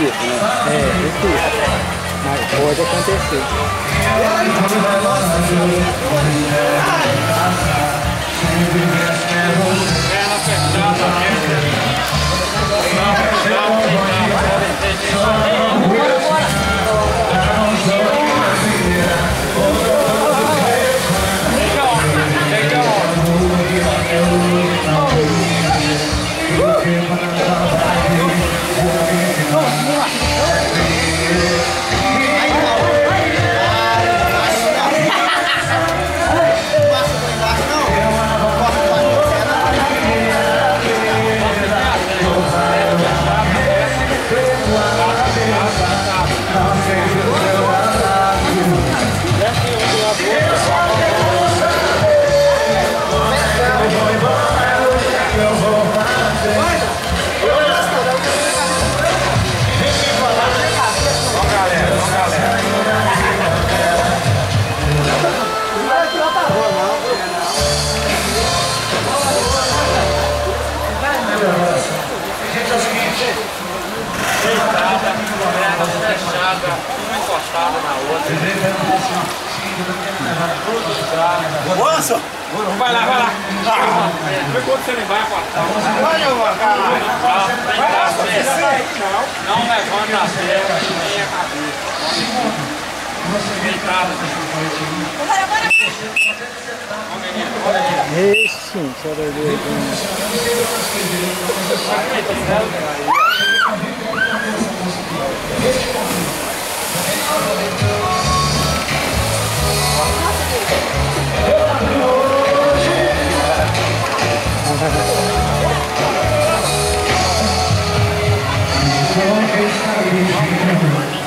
tipo, né? É, desse tipo. Mas pode acontecer. Fechada, uma encostada na outra. Moço! Vai lá. Foi quando você não vai cortar. Não levanta a perna nem a cabeça. Deitada. Ixi, só da ver aqui.